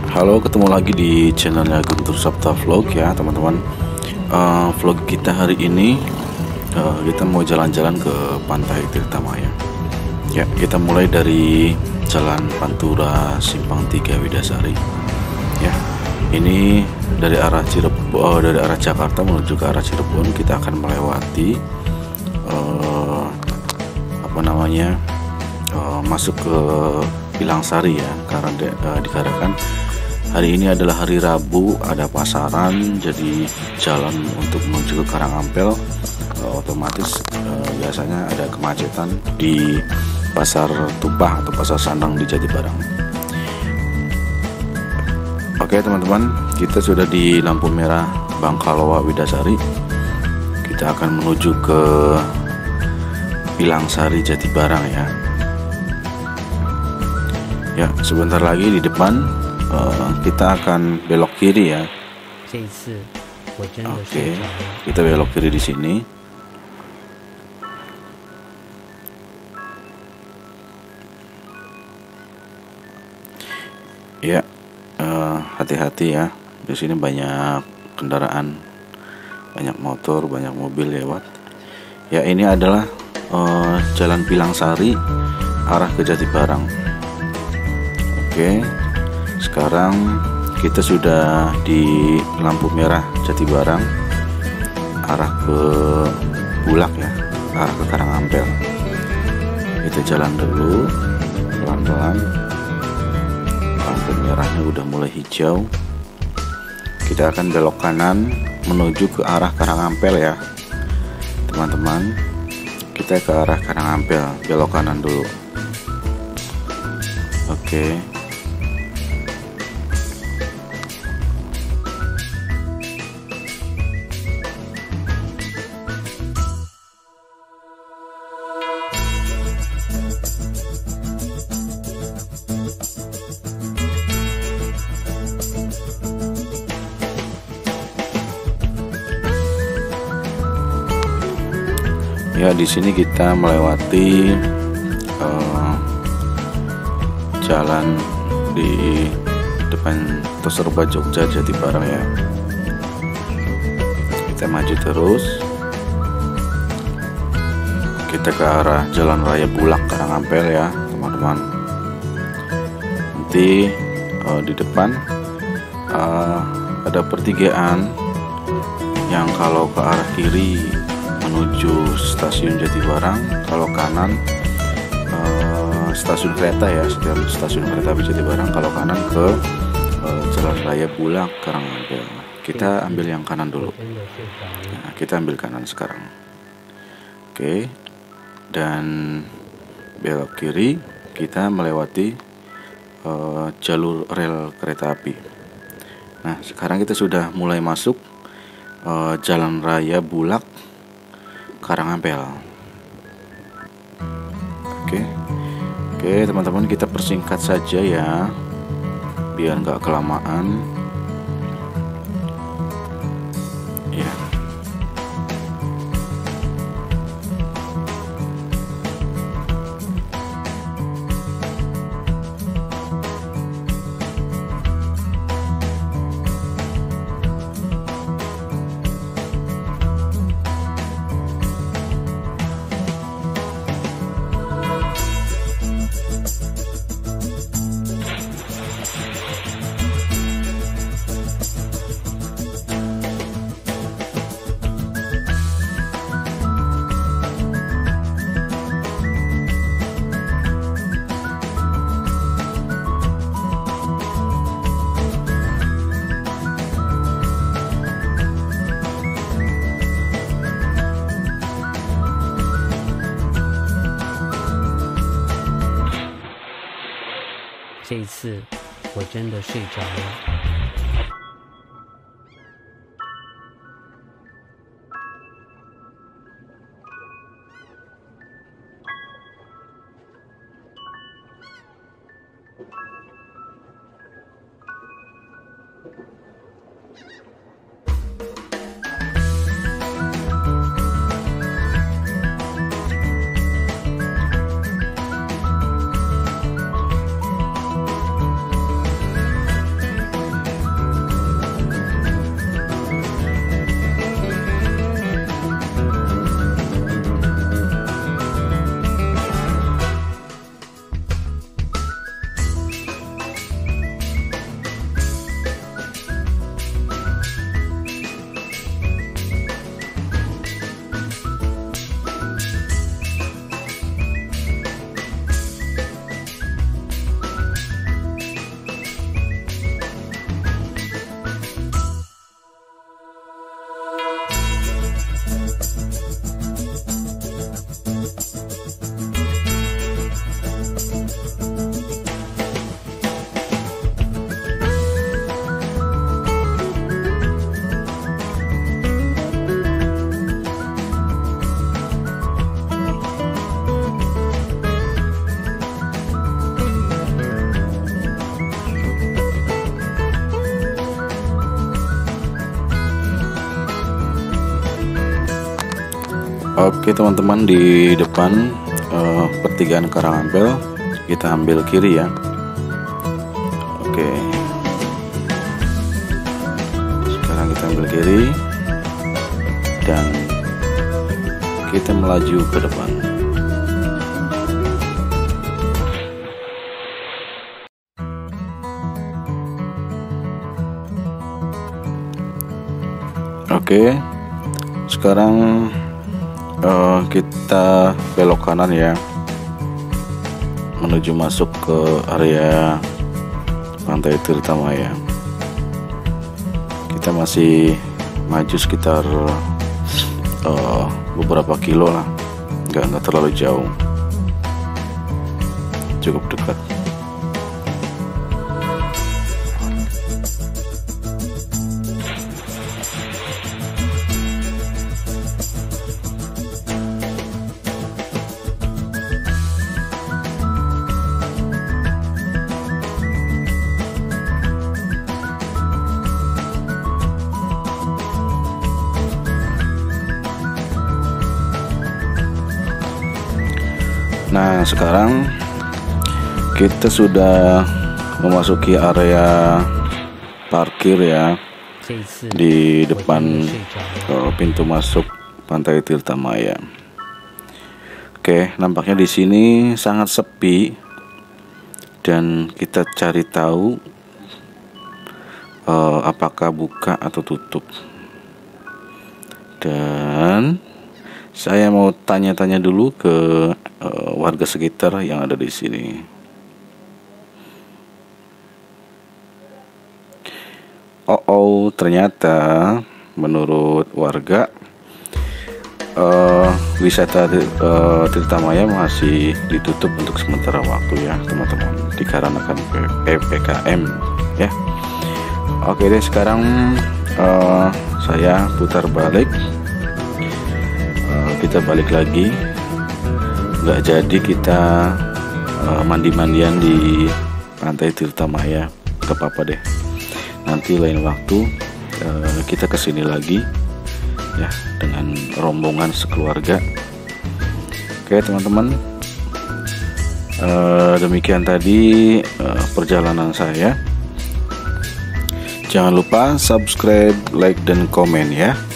Halo, ketemu lagi di channelnya Guntur Sabta Vlog ya teman-teman. Vlog kita hari ini kita mau jalan-jalan ke Pantai Tirtamaya. Ya, kita mulai dari Jalan Pantura Simpang 3 Widasari. Ya, ini dari arah dari arah Jakarta menuju ke arah Cirebon. Kita akan melewati masuk ke Pilangsari ya, karena dikarenakan hari ini adalah hari Rabu, ada pasaran, jadi jalan untuk menuju ke Karangampel otomatis biasanya ada kemacetan di Pasar Tumpah atau Pasar Sandang di Jatibarang. Oke teman-teman, kita sudah di lampu merah Bangkaloa Widasari. Kita akan menuju ke Pilangsari Jatibarang ya. Ya, sebentar lagi di depan kita akan belok kiri ya. Oke, kita belok kiri di sini. Ya, hati-hati ya. Di sini banyak kendaraan, banyak motor, banyak mobil lewat. Ya, ini adalah Jalan Pilangsari arah ke Jatibarang. Oke, sekarang kita sudah di lampu merah Jatibarang, arah ke Bulak ya, arah ke Karangampel. Kita jalan dulu pelan-pelan. Lampu merahnya udah mulai hijau. Kita akan belok kanan menuju ke arah Karangampel ya teman-teman. Kita ke arah Karangampel, belok kanan dulu. Oke. Ya, di sini kita melewati jalan di depan Toserba Jogja Jatibarang ya. Kita maju terus. Kita ke arah Jalan Raya Bulak Karangampel ya teman-teman. Nanti di depan ada pertigaan yang kalau ke arah kiri menuju stasiun Jatibarang, kalau kanan stasiun kereta ya, stasiun kereta api Jatibarang, kalau kanan ke Jalan Raya Bulak Karangampel. Kita ambil yang kanan dulu. Nah, kita ambil kanan sekarang. Oke, dan belok kiri kita melewati jalur rel kereta api. Nah, sekarang kita sudah mulai masuk Jalan Raya Bulak Karangampel. Oke teman-teman, kita persingkat saja ya biar nggak kelamaan ya. 这一次我真的睡着了。 Oke teman-teman, di depan pertigaan Karangampel kita ambil kiri ya. Oke, sekarang kita ambil kiri dan kita melaju ke depan. Oke, sekarang kita belok kanan ya, menuju masuk ke area Pantai Tirtamaya. Kita masih maju sekitar beberapa kilo lah, nggak terlalu jauh, cukup dekat. Nah, sekarang kita sudah memasuki area parkir ya, di depan pintu masuk Pantai Tirtamaya. Oke, nampaknya di sini sangat sepi dan kita cari tahu apakah buka atau tutup. Dan saya mau tanya-tanya dulu ke warga sekitar yang ada di sini. Ternyata menurut warga wisata Tirtamaya masih ditutup untuk sementara waktu ya teman-teman, dikarenakan PPKM ya. Oke deh, sekarang saya putar balik. Kita balik lagi, nggak jadi kita mandi-mandian di Pantai Tirtamaya, gak apa-apa deh, nanti lain waktu kita kesini lagi ya dengan rombongan sekeluarga. Oke teman-teman, demikian tadi perjalanan saya. Jangan lupa subscribe, like, dan komen ya.